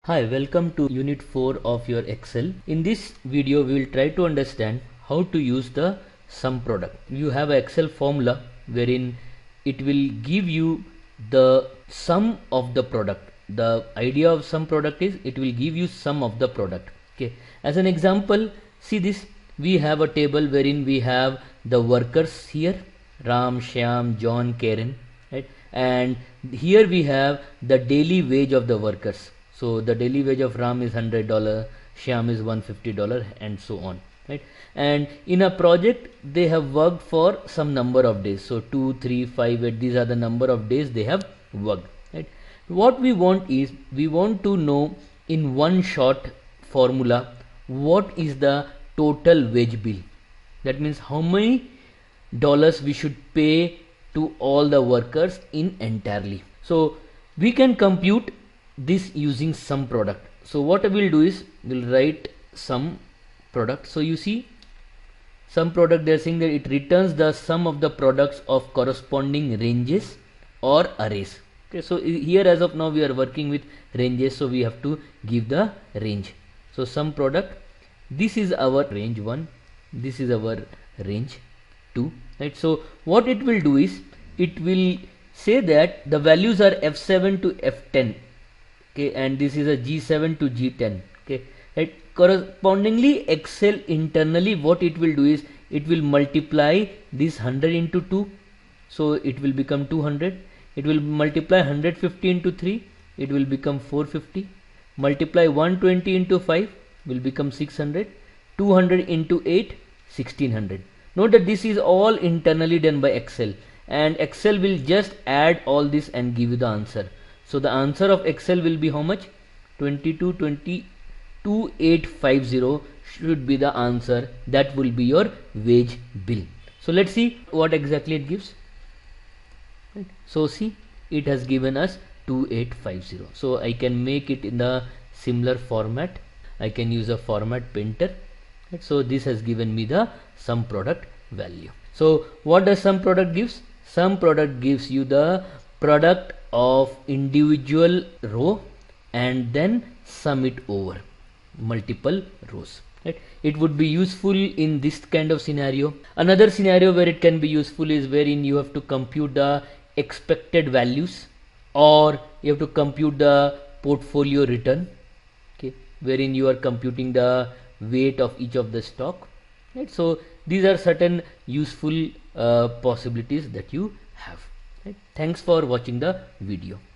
Hi, welcome to Unit 4 of your Excel. In this video, we will try to understand how to use the sum product. You have an Excel formula wherein it will give you the sum of the product. The idea of sum product is it will give you sum of the product. Okay. As an example, see this. We have a table wherein we have the workers here, Ram, Shyam, John, Karen, right? And here we have the daily wage of the workers. So the daily wage of Ram is $100, Shyam is $150, and so on, right? And in a project they have worked for some number of days. So 2, 3, 5, 8, these are the number of days they have worked, right? What we want is we want to know in one short formula what is the total wage bill. That means how many dollars we should pay to all the workers in entirely. So we can compute this using sum product. So what I will do is we'll write sum product. So you see sum product, they are saying that it returns the sum of the products of corresponding ranges or arrays. Okay, so here as of now we are working with ranges, so we have to give the range. So sum product, this is our range 1, this is our range 2, right? So what it will do is it will say that the values are F7 to F10, okay, and this is a G7 to G10, okay, right? Correspondingly, Excel internally what it will do is it will multiply this 100 into 2, so it will become 200. It will multiply 150 into 3, it will become 450. Multiply 120 into 5 will become 600. 200 into 8, 1600. Note that this is all internally done by Excel, and Excel will just add all this and give you the answer. So the answer of Excel will be how much? 22,2850 should be the answer. That will be your wage bill. So let's see what exactly it gives. Right. So see, it has given us 2850. So I can make it in the similar format. I can use a format painter. Right. So this has given me the sum product value. So what does sum product gives? Sum product gives you the product of individual row and then sum it over multiple rows, right? It would be useful in this kind of scenario. Another scenario where it can be useful is wherein you have to compute the expected values, or you have to compute the portfolio return, okay, wherein you are computing the weight of each of the stock, right? So these are certain useful possibilities that you have, right? Thanks for watching the video.